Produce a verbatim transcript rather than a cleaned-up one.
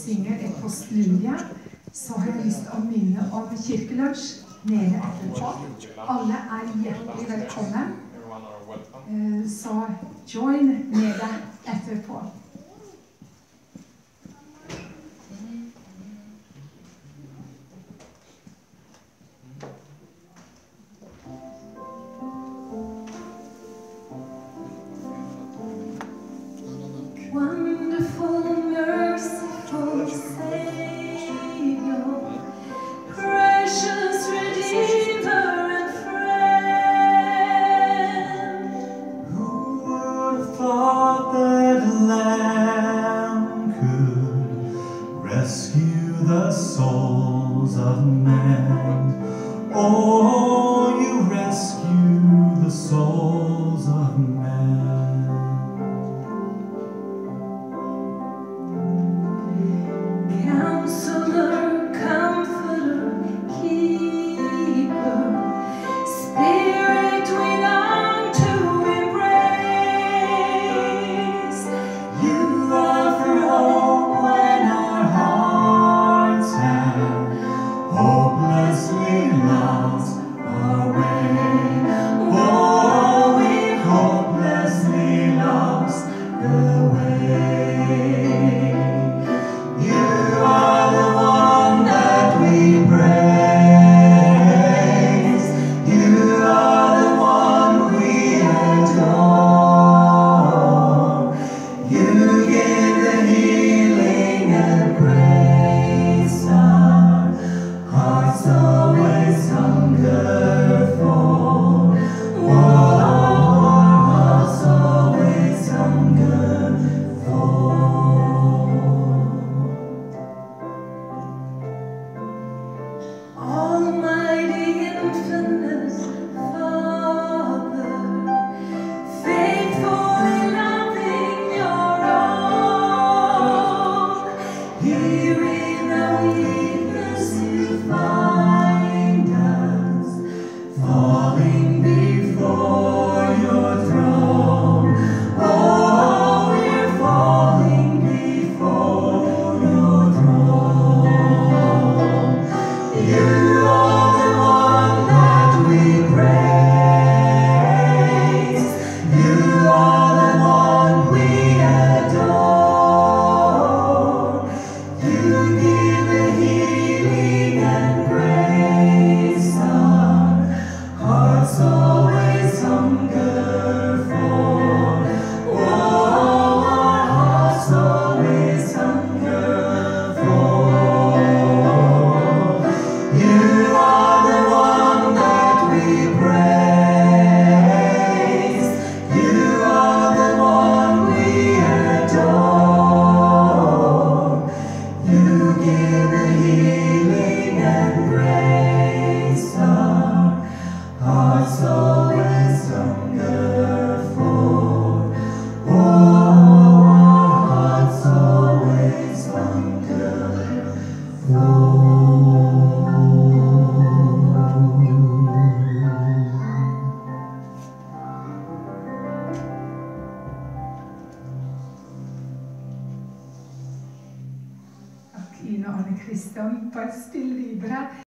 synger et postludia, så har jeg lyst til å minne om kirkelunsj nede etterpå. Alle er hjertelig velkommen. Så join nede etterpå. Wonderful, merciful Savior, precious Redeemer and friend. Who would have thought that a lamb could rescue the souls of men? Oh, you rescue the souls of men. Counselor, comforter, keeper, spirit we long to embrace. You offer hope when our hearts have hopelessly lost our way. Oh, we've hopelessly lost the way. You are the one that we praise. You are the one we adore. You give the healing and grace our hearts always hunger for. Oh, our hearts always hunger for. Almighty, infinite Father, faithfully loving your own, here in our weakness you find us, falling before your throne. Oh, we're falling before your throne. You are the one that we praise. You are the one we adore. You give the healing and grace our hearts always hunger for. Oh, our hearts always hunger for. You are the one that we praise. You are the one we adore. You give the healing and grace our hearts always hunger for. Oh, our hearts always hunger for. Tina og Anne Kristian, bare spill videre.